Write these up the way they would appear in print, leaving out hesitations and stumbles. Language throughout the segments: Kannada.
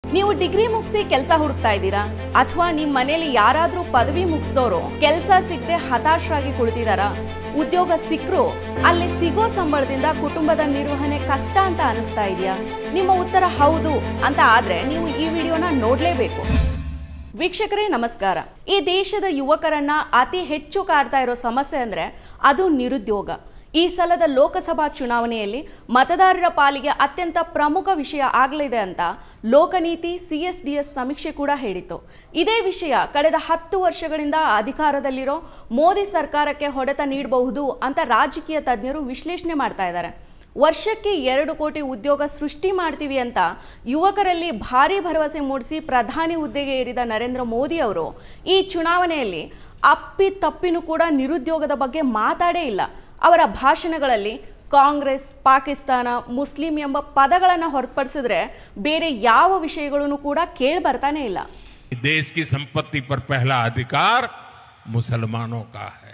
ನೀವು ಡಿಗ್ರಿ ಮುಗಿಸಿ ಕೆಲಸ ಹುಡುಕ್ತಾ ಇದ್ದೀರಾ ಅಥವಾ ನಿಮ್ಮ ಮನೆಯಲ್ಲಿ ಯಾರಾದರೂ ಪದವಿ ಮುಗಿಸಿದವರು ಕೆಲಸ ಸಿಗದೆ ಹತಾಶರಾಗಿ ಕುಳಿತಿದ್ದಾರಾ? ಉದ್ಯೋಗ ಸಿಕ್ಕರೂ ಅಲ್ಲಿ ಸಿಗೋ ಸಂಬಳದಿಂದ ಕುಟುಂಬದ ನಿರ್ವಹಣೆ ಕಷ್ಟ ಅಂತ ಅನಿಸ್ತಾ ಇದೆಯಾ? ನಿಮ್ಮ ಉತ್ತರ ಹೌದು ಅಂತ ಆದ್ರೆ ನೀವು ಈ ವಿಡಿಯೋನ ನೋಡಲೇಬೇಕು. ವೀಕ್ಷಕರೇ ನಮಸ್ಕಾರ. ಈ ದೇಶದ ಯುವಕರನ್ನ ಅತಿ ಹೆಚ್ಚು ಕಾಡ್ತಾ ಇರೋ ಸಮಸ್ಯೆ ಅಂದ್ರೆ ಅದು ನಿರುದ್ಯೋಗ. ಈ ಸಲದ ಲೋಕಸಭಾ ಚುನಾವಣೆಯಲ್ಲಿ ಮತದಾರರ ಪಾಲಿಗೆ ಅತ್ಯಂತ ಪ್ರಮುಖ ವಿಷಯ ಆಗಲಿದೆ ಅಂತ ಲೋಕನೀತಿ CSDS ಸಮೀಕ್ಷೆ ಕೂಡ ಹೇಳಿತು. ಇದೇ ವಿಷಯ ಕಳೆದ 10 ವರ್ಷಗಳಿಂದ ಅಧಿಕಾರದಲ್ಲಿರೋ ಮೋದಿ ಸರ್ಕಾರಕ್ಕೆ ಹೊಡೆತ ನೀಡಬಹುದು ಅಂತ ರಾಜಕೀಯ ತಜ್ಞರು ವಿಶ್ಲೇಷಣೆ ಮಾಡ್ತಾ ಇದ್ದಾರೆ. ವರ್ಷಕ್ಕೆ 2 ಕೋಟಿ ಉದ್ಯೋಗ ಸೃಷ್ಟಿ ಮಾಡ್ತೀವಿ ಅಂತ ಯುವಕರಲ್ಲಿ ಭಾರಿ ಭರವಸೆ ಮೂಡಿಸಿ ಪ್ರಧಾನಿ ಹುದ್ದೆಗೆ ಏರಿದ ನರೇಂದ್ರ ಮೋದಿ ಅವರು ಈ ಚುನಾವಣೆಯಲ್ಲಿ ಅಪ್ಪಿ ತಪ್ಪಿನೂ ಕೂಡ ನಿರುದ್ಯೋಗದ ಬಗ್ಗೆ ಮಾತಾಡೇ ಇಲ್ಲ. ಅವರ ಭಾಷಣಗಳಲ್ಲಿ ಕಾಂಗ್ರೆಸ್, ಪಾಕಿಸ್ತಾನ, ಮುಸ್ಲಿಂ ಎಂಬ ಪದಗಳನ್ನು ಹೊರತುಪಡಿಸಿದ್ರೆ ಬೇರೆ ಯಾವ ವಿಷಯಗಳನ್ನು ಕೂಡ ಕೇಳಿ ಬರ್ತಾನೆ ಇಲ್ಲ. ದೇಶ की संपत्ति पर पहला अधिकार मुसलमानों का है.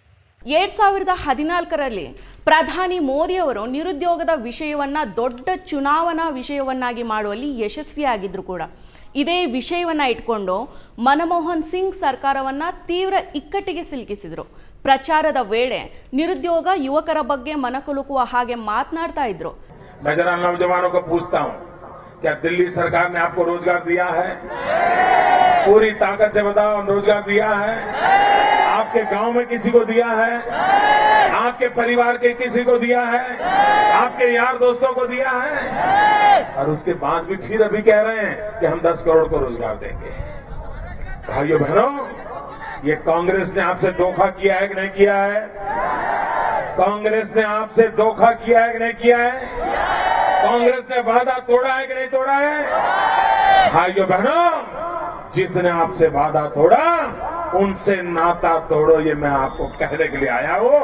2014ರಲ್ಲಿ ಪ್ರಧಾನಿ ಮೋದಿ ಅವರು ನಿರುದ್ಯೋಗದ ವಿಷಯವನ್ನ ದೊಡ್ಡ ಚುನಾವಣಾ ವಿಷಯವನ್ನಾಗಿ ಮಾಡುವಲ್ಲಿ ಯಶಸ್ವಿಯಾಗಿದ್ರು ಕೂಡ. ಇದೇ ವಿಷಯವನ್ನ ಇಟ್ಕೊಂಡು ಮನಮೋಹನ್ ಸಿಂಗ್ ಸರ್ಕಾರವನ್ನ ತೀವ್ರ ಇಕ್ಕಟ್ಟಿಗೆ ಸಿಲುಕಿಸಿದ್ರು. ಪ್ರಚಾರದ ವೇಳೆ ನಿರುದ್ಯೋಗ ಯುವಕರ ಬಗ್ಗೆ ಮನಕುಲುಕುವ ಹಾಗೆ ಮಾತನಾಡ್ತಾ ಇದ್ರು. मैं जरा नौजवानों को पूछता हूं, क्या दिल्ली सरकार ने आपको रोजगार दिया है? पूरी ताकत से बताओ, रोजगार दिया है? आपके गांव में किसी को दिया है? आपके परिवार के किसी को दिया है? आपके यार दोस्तों को दिया है? और उसके बाद भी फिर अभी कह रहे हैं कि हम 10 करोड़ को रोजगार देंगे. भाइयों बहनों, ये कांग्रेस ने आपसे धोखा किया है कि नहीं किया है? कांग्रेस ने आपसे धोखा किया है कि नहीं किया है? कांग्रेस ने वादा तोड़ा है कि नहीं तोड़ा है? भाइयों बहनों, जिसने आपसे वादा तोड़ा उनसे नाता तोड़ो, ये मैं आपको कहने के लिए आया हूं.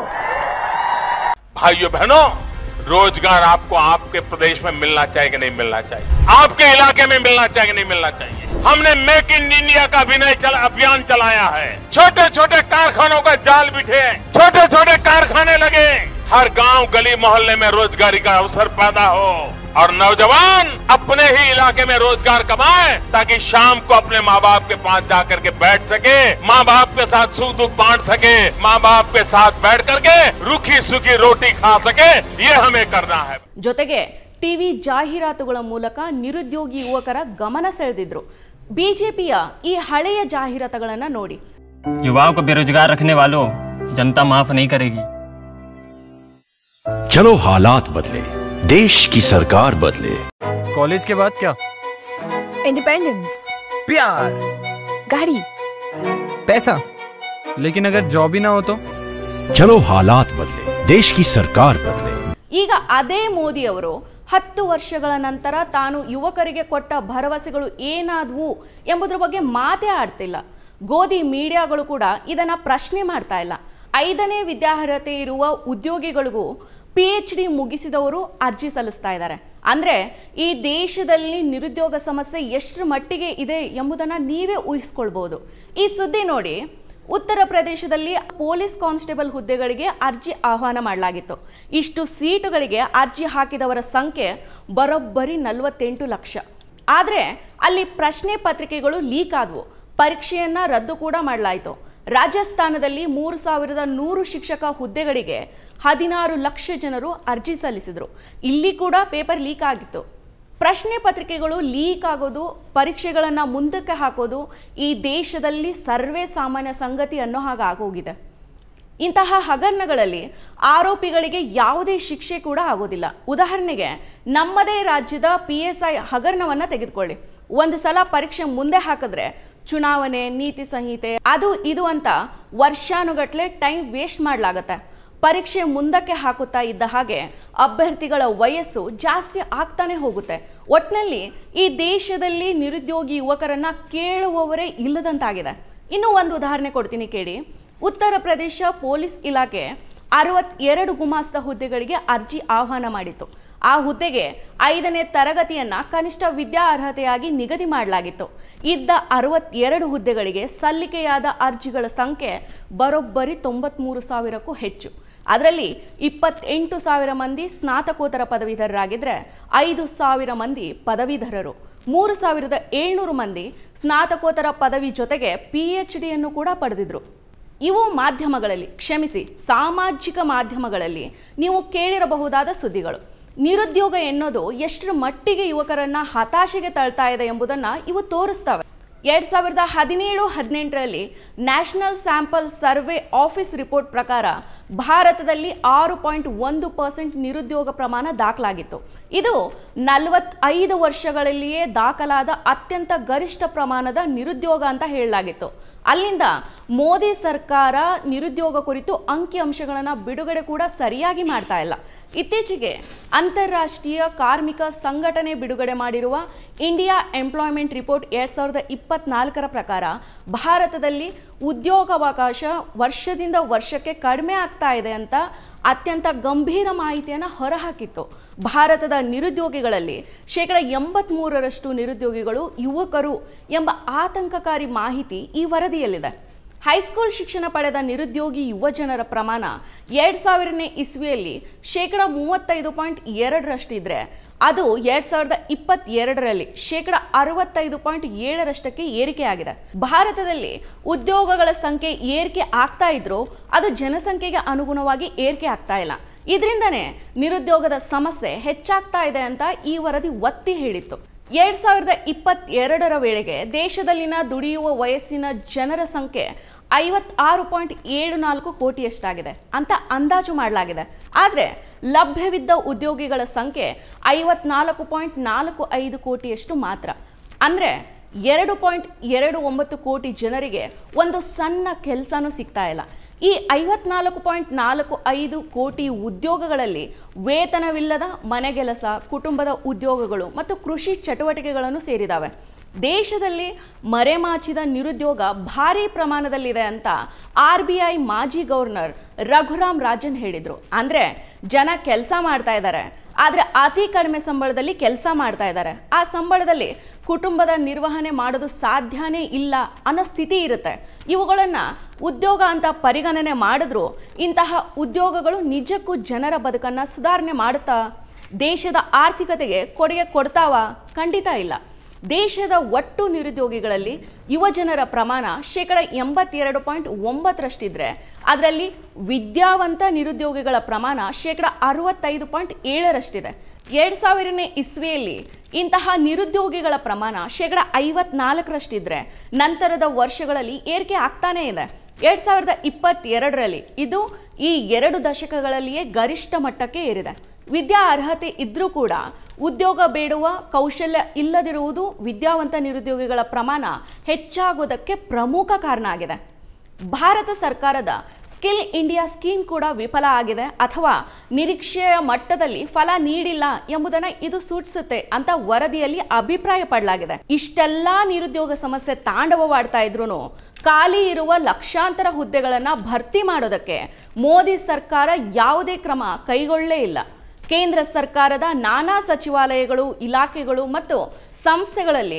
भाइयों बहनों, रोजगार आपको आपके प्रदेश में मिलना चाहिए कि नहीं मिलना चाहिए? आपके इलाके में मिलना चाहिए कि नहीं मिलना चाहिए? हमने मेक इन इंडिया का अभियान चलाया है. छोटे छोटे कारखानों का जाल बिछे, छोटे छोटे कारखाने लगे, हर गांव गली मोहल्ले में रोजगारी का अवसर पैदा हो और नौजवान अपने ही इलाके में रोजगार कमाए ताकि शाम को अपने माँ बाप के पास जाकर के बैठ सके, माँ बाप के साथ सुख दुख बांट सके, माँ बाप के साथ बैठ करके रूखी सूखी रोटी खा सके. ये हमें करना है. ಜೊತೆಗೆ ಟಿವಿ ಜಾಹೀರಾತುಗಳ ಮೂಲಕ ನಿರುದ್ಯೋಗಿ ಯುವಕರ ಗಮನ ಸೆಳೆದಿದ್ರು. ಬಿಜೆಪಿಯ ಈ ಹಳೆಯ ಜಾಹೀರಾತುಗಳನ್ನ ನೋಡಿ. युवाओं को बेरोजगार रखने वालों, जनता माफ नहीं करेगी. चलो हालात बदले, देश की सरकार बदले. कॉलेज के बाद क्या? इंडिपेंडेंस, प्यार, गाड़ी, पैसा. लेकिन अगर जॉब ही ना हो तो? चलो हालात बदले, देश की सरकार बदले. ಈಗ ಅದೇ ಮೋದಿ ಅವರು 10 ವರ್ಷಗಳ ನಂತರ ತಾನು ಯುವಕರಿಗೆ ಕೊಟ್ಟ ಭರವಸೆಗಳು ಏನಾದವು ಎಂಬುದರ ಬಗ್ಗೆ ಮಾತೇ ಆಡ್ತಿಲ್ಲ. ಗೋಧಿ ಮೀಡಿಯಾಗಳು ಕೂಡ ಇದನ್ನ ಪ್ರಶ್ನೆ ಮಾಡ್ತಾ ಇಲ್ಲ. 5ನೇ ವಿದ್ಯಾರ್ಹತೆ ಇರುವ ಉದ್ಯೋಗಿಗಳಿಗೂ PhD ಮುಗಿಸಿದವರು ಅರ್ಜಿ ಸಲ್ಲಿಸ್ತಾ ಇದ್ದಾರೆ. ಅಂದ್ರೆ ಈ ದೇಶದಲ್ಲಿ ನಿರುದ್ಯೋಗ ಸಮಸ್ಯೆ ಎಷ್ಟರ ಮಟ್ಟಿಗೆ ಇದೆ ಎಂಬುದನ್ನ ನೀವೇ ಊಹಿಸ್ಕೊಳ್ಬಹುದು. ಈ ಸುದ್ದಿ ನೋಡಿ. ಉತ್ತರ ಪ್ರದೇಶದಲ್ಲಿ ಪೊಲೀಸ್ ಕಾನ್ಸ್ಟೇಬಲ್ ಹುದ್ದೆಗಳಿಗೆ ಅರ್ಜಿ ಆಹ್ವಾನ ಮಾಡಲಾಗಿತ್ತು. ಇಷ್ಟು ಸೀಟುಗಳಿಗೆ ಅರ್ಜಿ ಹಾಕಿದವರ ಸಂಖ್ಯೆ ಬರೋಬ್ಬರಿ 48 ಲಕ್ಷ. ಆದರೆ ಅಲ್ಲಿ ಪ್ರಶ್ನೆ ಪತ್ರಿಕೆಗಳು ಲೀಕ್ ಆದವು. ಪರೀಕ್ಷೆಯನ್ನ ರದ್ದು ಕೂಡ ಮಾಡಲಾಯಿತು. ರಾಜಸ್ಥಾನದಲ್ಲಿ 3100 ಶಿಕ್ಷಕ ಹುದ್ದೆಗಳಿಗೆ 16 ಲಕ್ಷ ಜನರು ಅರ್ಜಿ ಸಲ್ಲಿಸಿದರು. ಇಲ್ಲಿ ಕೂಡ ಪೇಪರ್ ಲೀಕ್ ಆಗಿತ್ತು. ಪ್ರಶ್ನೆ ಪತ್ರಿಕೆಗಳು ಲೀಕ್ ಆಗೋದು, ಪರೀಕ್ಷೆಗಳನ್ನು ಮುಂದಕ್ಕೆ ಹಾಕೋದು ಈ ದೇಶದಲ್ಲಿ ಸರ್ವೇ ಸಾಮಾನ್ಯ ಸಂಗತಿ ಅನ್ನೋ ಹಾಗೆ ಆಗೋಗಿದೆ. ಇಂತಹ ಹಗರಣಗಳಲ್ಲಿ ಆರೋಪಿಗಳಿಗೆ ಯಾವುದೇ ಶಿಕ್ಷೆ ಕೂಡ ಆಗೋದಿಲ್ಲ. ಉದಾಹರಣೆಗೆ ನಮ್ಮದೇ ರಾಜ್ಯದ PSI ಹಗರಣವನ್ನ ತೆಗೆದುಕೊಳ್ಳಿ. ಒಂದು ಸಲ ಪರೀಕ್ಷೆ ಮುಂದೆ ಹಾಕಿದ್ರೆ ಚುನಾವಣೆ, ನೀತಿ ಸಂಹಿತೆ, ಅದು ಇದು ಅಂತ ವರ್ಷಾನುಗಟ್ಲೆ ಟೈಮ್ ವೇಸ್ಟ್ ಮಾಡಲಾಗತ್ತೆ. ಪರೀಕ್ಷೆ ಮುಂದಕ್ಕೆ ಹಾಕುತ್ತಾ ಇದ್ದ ಹಾಗೆ ಅಭ್ಯರ್ಥಿಗಳ ವಯಸ್ಸು ಜಾಸ್ತಿ ಆಗ್ತಾನೆ ಹೋಗುತ್ತೆ. ಒಟ್ಟಿನಲ್ಲಿ ಈ ದೇಶದಲ್ಲಿ ನಿರುದ್ಯೋಗಿ ಯುವಕರನ್ನ ಕೇಳುವವರೇ ಇಲ್ಲದಂತಾಗಿದೆ. ಇನ್ನೂ ಒಂದು ಉದಾಹರಣೆ ಕೊಡ್ತೀನಿ ಕೇಳಿ. ಉತ್ತರ ಪ್ರದೇಶ ಪೊಲೀಸ್ ಇಲಾಖೆ 62 ಗುಮಾಸ್ತ ಹುದ್ದೆಗಳಿಗೆ ಅರ್ಜಿ ಆಹ್ವಾನ ಮಾಡಿತ್ತು. ಆ ಹುದ್ದೆಗೆ 5ನೇ ತರಗತಿಯನ್ನ ಕನಿಷ್ಠ ವಿದ್ಯಾ ಅರ್ಹತೆಯಾಗಿ ನಿಗದಿ ಮಾಡಲಾಗಿತ್ತು. ಇದ್ದ 62 ಹುದ್ದೆಗಳಿಗೆ ಸಲ್ಲಿಕೆಯಾದ ಅರ್ಜಿಗಳ ಸಂಖ್ಯೆ ಬರೋಬ್ಬರಿ 93,000ಕ್ಕೂ ಹೆಚ್ಚು. ಅದರಲ್ಲಿ 28,000 ಮಂದಿ ಸ್ನಾತಕೋತ್ತರ ಪದವೀಧರರಾಗಿದ್ದರೆ 5,000 ಮಂದಿ ಪದವೀಧರರು. 3700 ಮಂದಿ ಸ್ನಾತಕೋತ್ತರ ಪದವಿ ಜೊತೆಗೆ PhDಯನ್ನು ಕೂಡ ಪಡೆದಿದ್ರು. ಇವು ಮಾಧ್ಯಮಗಳಲ್ಲಿ, ಕ್ಷಮಿಸಿ, ಸಾಮಾಜಿಕ ಮಾಧ್ಯಮಗಳಲ್ಲಿ ನೀವು ಕೇಳಿರಬಹುದಾದ ಸುದ್ದಿಗಳು. ನಿರುದ್ಯೋಗ ಎನ್ನೋದು ಎಷ್ಟರ ಮಟ್ಟಿಗೆ ಯುವಕರನ್ನ ಹತಾಶೆಗೆ ತಳ್ತಾ ಇದೆ ಎಂಬುದನ್ನು ಇವು ತೋರಿಸ್ತವೆ. 2017-18ರಲ್ಲಿ national sample survey office report ಪ್ರಕಾರ ಭಾರತದಲ್ಲಿ 6.1% ನಿರುದ್ಯೋಗ ಪ್ರಮಾಣ ದಾಖಲಾಗಿತ್ತು. ಇದು 45 ವರ್ಷಗಳಲ್ಲಿಯೇ ದಾಖಲಾದ ಅತ್ಯಂತ ಗರಿಷ್ಠ ಪ್ರಮಾಣದ ನಿರುದ್ಯೋಗ ಅಂತ ಹೇಳಲಾಗಿತ್ತು. ಅಲ್ಲಿಂದ ಮೋದಿ ಸರ್ಕಾರ ನಿರುದ್ಯೋಗ ಕುರಿತು ಅಂಕಿಅಂಶಗಳನ್ನು ಬಿಡುಗಡೆ ಕೂಡ ಸರಿಯಾಗಿ ಮಾಡ್ತಾ ಇಲ್ಲ. ಇತ್ತೀಚೆಗೆ ಅಂತಾರಾಷ್ಟ್ರೀಯ ಕಾರ್ಮಿಕ ಸಂಘಟನೆ ಬಿಡುಗಡೆ ಮಾಡಿರುವ ಇಂಡಿಯಾ ಎಂಪ್ಲಾಯ್ಮೆಂಟ್ ರಿಪೋರ್ಟ್ 2024ರ ಪ್ರಕಾರ ಭಾರತದಲ್ಲಿ ಉದ್ಯೋಗಾವಕಾಶ ವರ್ಷದಿಂದ ವರ್ಷಕ್ಕೆ ಕಡಿಮೆ ಆಗ್ತಾ ಇದೆ ಅಂತ ಅತ್ಯಂತ ಗಂಭೀರ ಮಾಹಿತಿಯನ್ನು ಹೊರಹಾಕಿತ್ತು. ಭಾರತದ ನಿರುದ್ಯೋಗಿಗಳಲ್ಲಿ 83% ನಿರುದ್ಯೋಗಿಗಳು ಯುವಕರು ಎಂಬ ಆತಂಕಕಾರಿ ಮಾಹಿತಿ ಈ ವರದಿಯಲ್ಲಿದೆ. ಹೈಸ್ಕೂಲ್ ಶಿಕ್ಷಣ ಪಡೆದ ನಿರುದ್ಯೋಗಿ ಯುವಜನರ ಪ್ರಮಾಣ 2000ನೇ ಇಸ್ವಿಯಲ್ಲಿ 35.2% ಇದ್ರೆ ಅದು 2022ರಲ್ಲಿ 65.7%ಕ್ಕೆ ಏರಿಕೆಯಾಗಿದೆ. ಭಾರತದಲ್ಲಿ ಉದ್ಯೋಗಗಳ ಸಂಖ್ಯೆ ಏರಿಕೆ ಆಗ್ತಾ ಇದ್ರೂ ಅದು ಜನಸಂಖ್ಯೆಗೆ ಅನುಗುಣವಾಗಿ ಏರಿಕೆ ಆಗ್ತಾ ಇಲ್ಲ. ಇದರಿಂದನೇ ನಿರುದ್ಯೋಗದ ಸಮಸ್ಯೆ ಹೆಚ್ಚಾಗ್ತಾ ಇದೆ ಅಂತ ಈ ವರದಿ ಒತ್ತಿ ಹೇಳಿತ್ತು. 2022ರ ವೇಳೆಗೆ ದೇಶದಲ್ಲಿನ ದುಡಿಯುವ ವಯಸ್ಸಿನ ಜನರ ಸಂಖ್ಯೆ 56.74 ಕೋಟಿಯಷ್ಟಾಗಿದೆ ಅಂತ ಅಂದಾಜು ಮಾಡಲಾಗಿದೆ. ಆದರೆ ಲಭ್ಯವಿದ್ದ ಉದ್ಯೋಗಿಗಳ ಸಂಖ್ಯೆ 54.45 ಕೋಟಿಯಷ್ಟು ಮಾತ್ರ. ಅಂದರೆ 2.29 ಕೋಟಿ ಜನರಿಗೆ ಒಂದು ಸಣ್ಣ ಕೆಲಸನೂ ಸಿಗ್ತಾ ಇಲ್ಲ. ಈ 54.45 ಕೋಟಿ ಉದ್ಯೋಗಗಳಲ್ಲಿ ವೇತನವಿಲ್ಲದ ಮನೆಗೆಲಸ, ಕುಟುಂಬದ ಉದ್ಯೋಗಗಳು ಮತ್ತು ಕೃಷಿ ಚಟುವಟಿಕೆಗಳನ್ನು ಸೇರಿದಾವೆ. ದೇಶದಲ್ಲಿ ಮರೆಮಾಚಿದ ನಿರುದ್ಯೋಗ ಭಾರೀ ಪ್ರಮಾಣದಲ್ಲಿದೆ ಅಂತ RBI ಮಾಜಿ ಗವರ್ನರ್ ರಘುರಾಮ್ ರಾಜನ್ ಹೇಳಿದರು. ಅಂದರೆ ಜನ ಕೆಲಸ ಮಾಡ್ತಾ ಇದ್ದಾರೆ, ಆದರೆ ಅತಿ ಕಡಿಮೆ ಸಂಬಳದಲ್ಲಿ ಕೆಲಸ ಮಾಡ್ತಾ ಇದ್ದಾರೆ. ಆ ಸಂಬಳದಲ್ಲಿ ಕುಟುಂಬದ ನಿರ್ವಹಣೆ ಮಾಡೋದು ಸಾಧ್ಯನೇ ಇಲ್ಲ ಅನ್ನೋ ಸ್ಥಿತಿ ಇರುತ್ತೆ. ಇವುಗಳನ್ನು ಉದ್ಯೋಗ ಅಂತ ಪರಿಗಣನೆ ಮಾಡಿದ್ರು ಇಂತಹ ಉದ್ಯೋಗಗಳು ನಿಜಕ್ಕೂ ಜನರ ಬದುಕನ್ನು ಸುಧಾರಣೆ ಮಾಡುತ್ತಾ, ದೇಶದ ಆರ್ಥಿಕತೆಗೆ ಕೊಡುಗೆ ಕೊಡ್ತಾವ? ಖಂಡಿತ ಇಲ್ಲ. ದೇಶದ ಒಟ್ಟು ನಿರುದ್ಯೋಗಿಗಳಲ್ಲಿ ಯುವಜನರ ಪ್ರಮಾಣ 82.9%ಇದ್ರೆ ಅದರಲ್ಲಿ ವಿದ್ಯಾವಂತ ನಿರುದ್ಯೋಗಿಗಳ ಪ್ರಮಾಣ 65.7%ಇದೆ. 2000ನೇ ಇಸ್ವಿಯಲ್ಲಿ ಇಂತಹ ನಿರುದ್ಯೋಗಿಗಳ ಪ್ರಮಾಣ 54%ಇದ್ರೆ ನಂತರದ ವರ್ಷಗಳಲ್ಲಿ ಏರಿಕೆ ಆಗ್ತಾನೇ ಇದೆ. 2022ರಲ್ಲಿ ಇದು ಈ 2 ದಶಕಗಳಲ್ಲಿಯೇ ಗರಿಷ್ಠ ಮಟ್ಟಕ್ಕೆ ಏರಿದೆ. ವಿದ್ಯಾ ಅರ್ಹತೆ ಇದ್ರೂ ಕೂಡ ಉದ್ಯೋಗ ಬೇಡುವ ಕೌಶಲ್ಯ ಇಲ್ಲದಿರುವುದು ವಿದ್ಯಾವಂತ ನಿರುದ್ಯೋಗಿಗಳ ಪ್ರಮಾಣ ಹೆಚ್ಚಾಗುವುದಕ್ಕೆ ಪ್ರಮುಖ ಕಾರಣ ಆಗಿದೆ. ಭಾರತ ಸರ್ಕಾರದ ಸ್ಕಿಲ್ ಇಂಡಿಯಾ ಸ್ಕೀಮ್ ಕೂಡ ವಿಫಲ ಆಗಿದೆ ಅಥವಾ ನಿರೀಕ್ಷೆಯ ಮಟ್ಟದಲ್ಲಿ ಫಲ ನೀಡಿಲ್ಲ ಎಂಬುದನ್ನು ಇದು ಸೂಚಿಸುತ್ತೆ ಅಂತ ವರದಿಯಲ್ಲಿ ಅಭಿಪ್ರಾಯಪಡಲಾಗಿದೆ. ಇಷ್ಟೆಲ್ಲ ನಿರುದ್ಯೋಗ ಸಮಸ್ಯೆ ತಾಂಡವವಾಡ್ತಾ ಇದ್ರೂ ಖಾಲಿ ಇರುವ ಲಕ್ಷಾಂತರ ಹುದ್ದೆಗಳನ್ನು ಭರ್ತಿ ಮಾಡೋದಕ್ಕೆ ಮೋದಿ ಸರ್ಕಾರ ಯಾವುದೇ ಕ್ರಮ ಕೈಗೊಳ್ಳಲೇ ಇಲ್ಲ. ಕೇಂದ್ರ ಸರ್ಕಾರದ ನಾನಾ ಸಚಿವಾಲಯಗಳು, ಇಲಾಖೆಗಳು ಮತ್ತು ಸಂಸ್ಥೆಗಳಲ್ಲಿ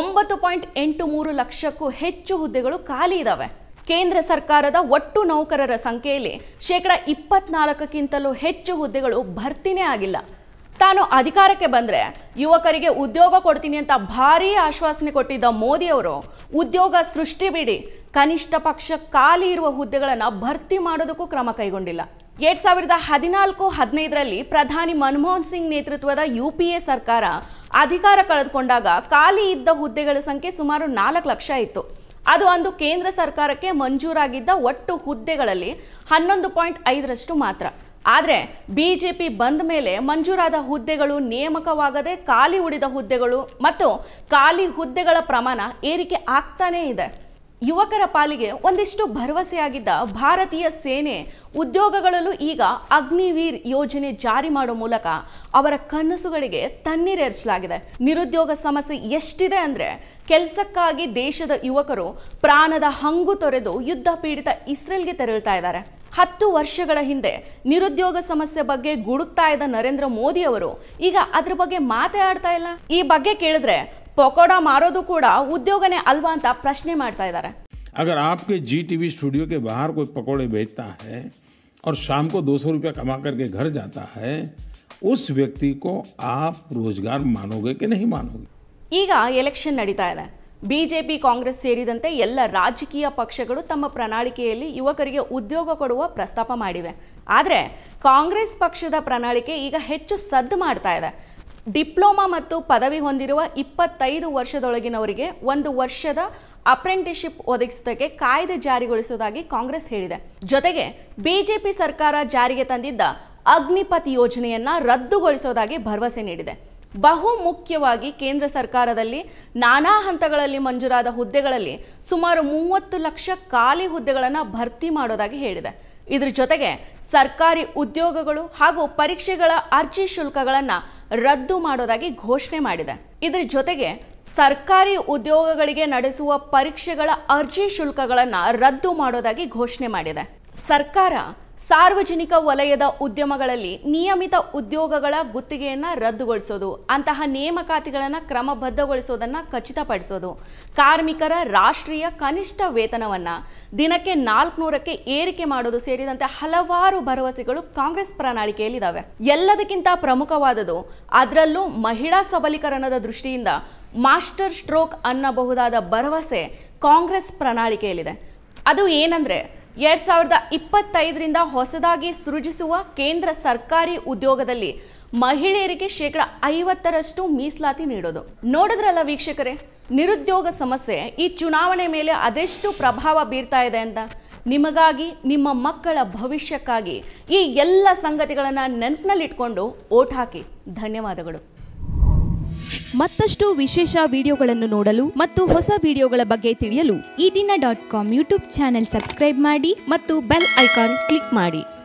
9.83 ಲಕ್ಷಕ್ಕೂ ಹೆಚ್ಚು ಹುದ್ದೆಗಳು ಖಾಲಿ ಇದ್ದಾವೆ. ಕೇಂದ್ರ ಸರ್ಕಾರದ ಒಟ್ಟು ನೌಕರರ ಸಂಖ್ಯೆಯಲ್ಲಿ 24%ಕ್ಕಿಂತಲೂ ಹೆಚ್ಚು ಹುದ್ದೆಗಳು ಭರ್ತಿನೇ ಆಗಿಲ್ಲ. ತಾನು ಅಧಿಕಾರಕ್ಕೆ ಬಂದರೆ ಯುವಕರಿಗೆ ಉದ್ಯೋಗ ಕೊಡ್ತೀನಿ ಅಂತ ಭಾರೀ ಆಶ್ವಾಸನೆ ಕೊಟ್ಟಿದ್ದ ಮೋದಿಯವರು ಉದ್ಯೋಗ ಸೃಷ್ಟಿ ಬಿಡಿ, ಕನಿಷ್ಠ ಪಕ್ಷ ಖಾಲಿ ಇರುವ ಹುದ್ದೆಗಳನ್ನು ಭರ್ತಿ ಮಾಡೋದಕ್ಕೂ ಕ್ರಮ ಕೈಗೊಂಡಿಲ್ಲ. 2014-15ರಲ್ಲಿ ಪ್ರಧಾನಿ ಮನಮೋಹನ್ ಸಿಂಗ್ ನೇತೃತ್ವದ UPA ಸರ್ಕಾರ ಅಧಿಕಾರ ಕಳೆದುಕೊಂಡಾಗ ಖಾಲಿ ಇದ್ದ ಹುದ್ದೆಗಳ ಸಂಖ್ಯೆ ಸುಮಾರು 4 ಲಕ್ಷ ಇತ್ತು. ಅದು ಅಂದು ಕೇಂದ್ರ ಸರ್ಕಾರಕ್ಕೆ ಮಂಜೂರಾಗಿದ್ದ ಒಟ್ಟು ಹುದ್ದೆಗಳಲ್ಲಿ 11.5% ಮಾತ್ರ. ಆದರೆ BJP ಬಂದ ಮೇಲೆ ಮಂಜೂರಾದ ಹುದ್ದೆಗಳು ನೇಮಕವಾಗದೆ ಖಾಲಿ ಉಳಿದ ಹುದ್ದೆಗಳು ಮತ್ತು ಖಾಲಿ ಹುದ್ದೆಗಳ ಪ್ರಮಾಣ ಏರಿಕೆ ಆಗ್ತಾನೇ ಇದೆ. ಯುವಕರ ಪಾಲಿಗೆ ಒಂದಿಷ್ಟು ಭರವಸೆಯಾಗಿದ್ದ ಭಾರತೀಯ ಸೇನೆ ಉದ್ಯೋಗಗಳಲ್ಲೂ ಈಗ ಅಗ್ನಿವೀರ್ ಯೋಜನೆ ಜಾರಿ ಮಾಡೋ ಮೂಲಕ ಅವರ ಕನಸುಗಳಿಗೆ ತಣ್ಣೀರೆರಚಲಾಗಿದೆ. ನಿರುದ್ಯೋಗ ಸಮಸ್ಯೆ ಎಷ್ಟಿದೆ ಅಂದರೆ ಕೆಲಸಕ್ಕಾಗಿ ದೇಶದ ಯುವಕರು ಪ್ರಾಣದ ಹಂಗು ತೊರೆದು ಯುದ್ಧ ಪೀಡಿತ ಇಸ್ರೇಲ್ಗೆ ತೆರಳುತ್ತಾ ಇದ್ದಾರೆ. 10 ವರ್ಷಗಳ ಹಿಂದೆ ನಿರುದ್ಯೋಗ ಸಮಸ್ಯೆ ಬಗ್ಗೆ ಗುಡುಕ್ತಾ ಇದ್ದ ನರೇಂದ್ರ ಮೋದಿ ಅವರು ಈಗ ಅದ್ರ ಬಗ್ಗೆ ಮಾತಾಡ್ತಾ ಇಲ್ಲ. ಈ ಬಗ್ಗೆ ಕೇಳಿದ್ರೆ पकोड़ा मारोदू कूड़ा उद्योगने अल्वा ಅಂತ ಪ್ರಶ್ನೆ ಮಾಡ್ತಾ ಇದ್ದಾರೆ. अगर आपके GTV स्टूडियो के बाहर कोई पकोड़े बेचता है और शाम को 200 रुपया कमा करके घर जाता है, उस व्यक्ति को आप रोजगार मानोगे कि नहीं मानोगे? ಈಗ ಎಲೆಕ್ಷನ್ ನಡೀತಾ ಇದೆ. ಬಿಜೆಪಿ, ಕಾಂಗ್ರೆಸ್ ಸೇರಿದಂತೆ ಎಲ್ಲ ರಾಜಕೀಯ ಪಕ್ಷಗಳು ತಮ್ಮ ಪ್ರಣಾಳಿಕೆಯಲ್ಲಿ ಯುವಕರಿಗೆ ಉದ್ಯೋಗ ಕೊಡುವ ಪ್ರಸ್ತಾಪ ಮಾಡಿವೆ. ಆದರೆ ಕಾಂಗ್ರೆಸ್ ಪಕ್ಷದ ಪ್ರಣಾಳಿಕೆ ಈಗ ಹೆಚ್ಚು ಸದ್ದು ಮಾಡ್ತಾ ಇದೆ. ಡಿಪ್ಲೊಮಾ ಮತ್ತು ಪದವಿ ಹೊಂದಿರುವ 25 ವರ್ಷದೊಳಗಿನವರಿಗೆ 1 ವರ್ಷದ ಅಪ್ರೆಂಟಿಸ್ಶಿಪ್ ಒದಗಿಸುವುದಕ್ಕೆ ಕಾಯ್ದೆ ಜಾರಿಗೊಳಿಸುವುದಾಗಿ ಕಾಂಗ್ರೆಸ್ ಹೇಳಿದೆ. ಜೊತೆಗೆ ಬಿಜೆಪಿ ಸರ್ಕಾರ ಜಾರಿಗೆ ತಂದಿದ್ದ ಅಗ್ನಿಪಥ್ ಯೋಜನೆಯನ್ನ ರದ್ದುಗೊಳಿಸುವುದಾಗಿ ಭರವಸೆ ನೀಡಿದೆ. ಬಹು ಮುಖ್ಯವಾಗಿ ಕೇಂದ್ರ ಸರ್ಕಾರದಲ್ಲಿ ನಾನಾ ಹಂತಗಳಲ್ಲಿ ಮಂಜೂರಾದ ಹುದ್ದೆಗಳಲ್ಲಿ ಸುಮಾರು 30 ಲಕ್ಷ ಖಾಲಿ ಹುದ್ದೆಗಳನ್ನು ಭರ್ತಿ ಮಾಡೋದಾಗಿ ಹೇಳಿದೆ. ಇದರ ಜೊತೆಗೆ ಸರ್ಕಾರಿ ಉದ್ಯೋಗಗಳು ಹಾಗೂ ಪರೀಕ್ಷೆಗಳ ಅರ್ಜಿ ಶುಲ್ಕಗಳನ್ನು ರದ್ದು ಮಾಡೋದಾಗಿ ಘೋಷಣೆ ಮಾಡಿದೆ. ಇದರ ಜೊತೆಗೆ ಸರ್ಕಾರಿ ಉದ್ಯೋಗಗಳಿಗೆ ನಡೆಸುವ ಪರೀಕ್ಷೆಗಳ ಅರ್ಜಿ ಶುಲ್ಕಗಳನ್ನು ರದ್ದು ಮಾಡೋದಾಗಿ ಘೋಷಣೆ ಮಾಡಿದೆ. ಸರ್ಕಾರ ಸಾರ್ವಜನಿಕ ವಲಯದ ಉದ್ಯಮಗಳಲ್ಲಿ ನಿಯಮಿತ ಉದ್ಯೋಗಗಳ ಗುತ್ತಿಗೆಯನ್ನು ರದ್ದುಗೊಳಿಸೋದು, ಅಂತಹ ನೇಮಕಾತಿಗಳನ್ನು ಕ್ರಮಬದ್ಧಗೊಳಿಸೋದನ್ನು ಖಚಿತಪಡಿಸೋದು, ಕಾರ್ಮಿಕರ ರಾಷ್ಟ್ರೀಯ ಕನಿಷ್ಠ ವೇತನವನ್ನು ದಿನಕ್ಕೆ 400ಕ್ಕೆ ಏರಿಕೆ ಮಾಡೋದು ಸೇರಿದಂತೆ ಹಲವಾರು ಭರವಸೆಗಳು ಕಾಂಗ್ರೆಸ್ ಪ್ರಣಾಳಿಕೆಯಲ್ಲಿದ್ದಾವೆ. ಎಲ್ಲದಕ್ಕಿಂತ ಪ್ರಮುಖವಾದದ್ದು, ಅದರಲ್ಲೂ ಮಹಿಳಾ ಸಬಲೀಕರಣದ ದೃಷ್ಟಿಯಿಂದ ಮಾಸ್ಟರ್ ಸ್ಟ್ರೋಕ್ ಅನ್ನಬಹುದಾದ ಭರವಸೆ ಕಾಂಗ್ರೆಸ್ ಪ್ರಣಾಳಿಕೆಯಲ್ಲಿದೆ. ಅದು ಏನಂದ್ರೆ 2025ರಿಂದ ಹೊಸದಾಗಿ ಸೃಜಿಸುವ ಕೇಂದ್ರ ಸರ್ಕಾರಿ ಉದ್ಯೋಗದಲ್ಲಿ ಮಹಿಳೆಯರಿಗೆ 50% ಮೀಸಲಾತಿ ನೀಡೋದು. ನೋಡಿದ್ರಲ್ಲ ವೀಕ್ಷಕರೇ, ನಿರುದ್ಯೋಗ ಸಮಸ್ಯೆ ಈ ಚುನಾವಣೆ ಮೇಲೆ ಅದೆಷ್ಟು ಪ್ರಭಾವ ಬೀರ್ತಾ ಇದೆ ಅಂತ. ನಿಮಗಾಗಿ, ನಿಮ್ಮ ಮಕ್ಕಳ ಭವಿಷ್ಯಕ್ಕಾಗಿ ಈ ಎಲ್ಲ ಸಂಗತಿಗಳನ್ನು ನೆನಪಿನಲ್ಲಿಟ್ಕೊಂಡು ವೋಟ್ ಹಾಕಿ. ಧನ್ಯವಾದಗಳು. ಮತ್ತಷ್ಟು ವಿಶೇಷ ವಿಡಿಯೋಗಳನ್ನು ನೋಡಲು ಮತ್ತು ಹೊಸ ವಿಡಿಯೋಗಳ ಬಗ್ಗೆ ತಿಳಿಯಲು eDina.com ಯೂಟ್ಯೂಬ್ ಚಾನೆಲ್ ಸಬ್ಸ್ಕ್ರೈಬ್ ಮಾಡಿ ಮತ್ತು ಬೆಲ್ ಐಕಾನ್ ಕ್ಲಿಕ್ ಮಾಡಿ.